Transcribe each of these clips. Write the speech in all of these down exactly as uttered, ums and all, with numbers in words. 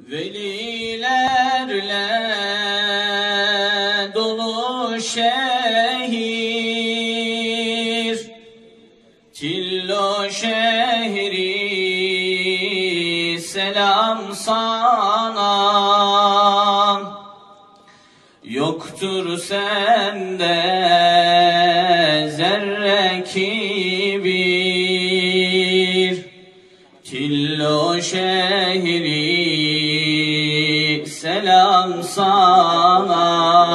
Velilerle dolu şehir, Tillo şehri selam sana. Yoktur sende zerre kibir, Tillo şehri selam sana.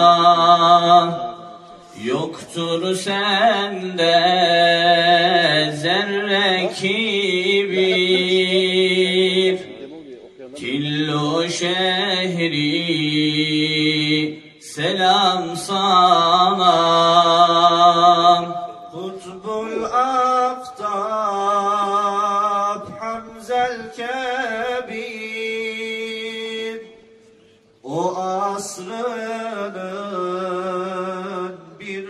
Yoktur sende zerre kibir, Tillo şehri selam sana. Kutbul aftab Hamzel Kebir, o asrının bir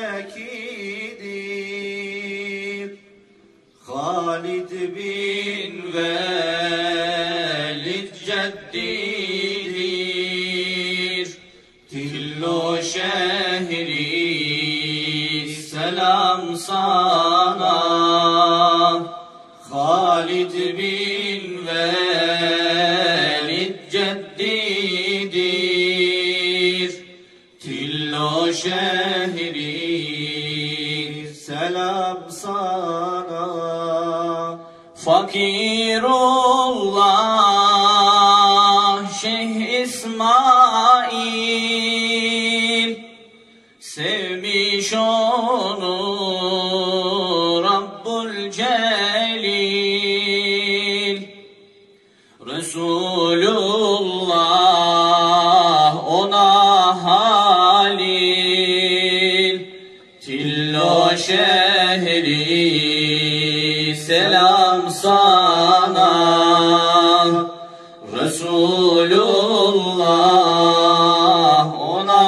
tekidir. Halid bin Velid ceddidir. Tillo şehri selam sana. Halid bin Velid ceddidir. Tillo şehri selam sana. Fakirullah Şeyh İsmail, sevmiş onu Rabbul Celil. Resulullah ona halil. Tillo şehri selam sana. Resulullah ona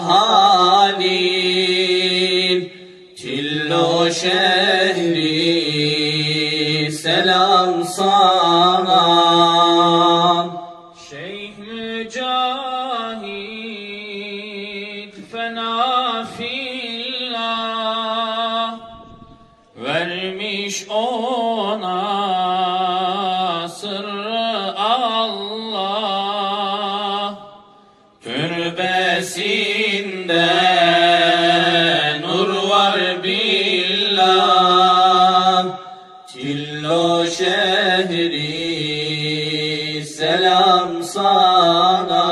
halil. Tillo şehri selam sana. Şeyh Mücahid fena fillah, vermiş ona sırrı Allah. Türbesinde nur var billah. Tillo şehri selam sana.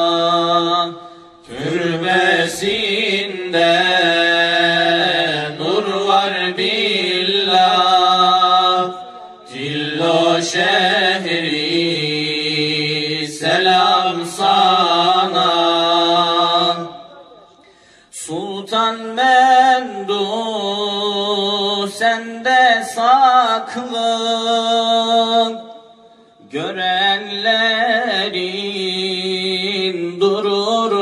Türbesinde nur var billah. Tillo şehri selam sana. Sultan Mendu sende saklı, görenlerin durur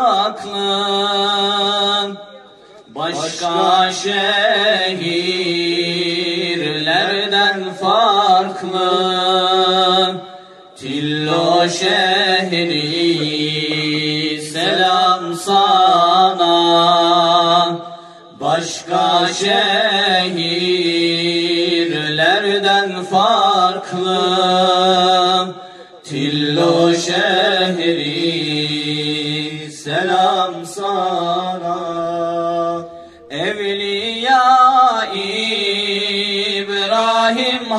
aklın. Başka şehirlerden farklı. Tillo şehri selam sana. Başka şehirlerden farklı. Tillo şehri selam sana. Evliya İbrahim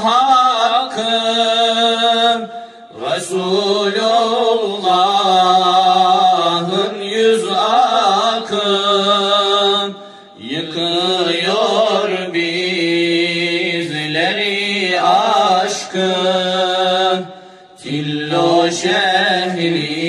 hakkım, Resulullah'ın yüz akım. Yıkıyor bizleri aşkın. Tillo şehri